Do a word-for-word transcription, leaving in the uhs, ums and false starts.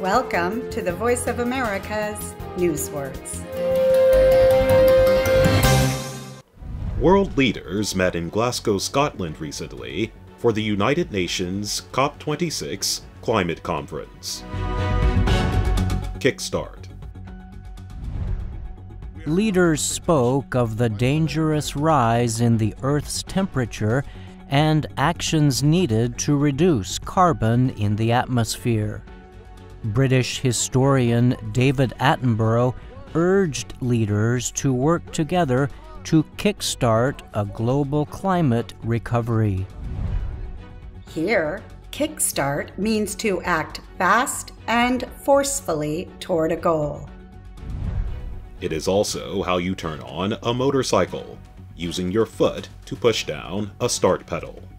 Welcome to the Voice of America's Newswords. World leaders met in Glasgow, Scotland recently for the United Nations COP twenty-six climate conference. Kickstart. Leaders spoke of the dangerous rise in the Earth's temperature and actions needed to reduce carbon in the atmosphere. British historian David Attenborough urged leaders to work together to kickstart a global climate recovery. Here, kickstart means to act fast and forcefully toward a goal. It is also how you turn on a motorcycle, using your foot to push down a start pedal.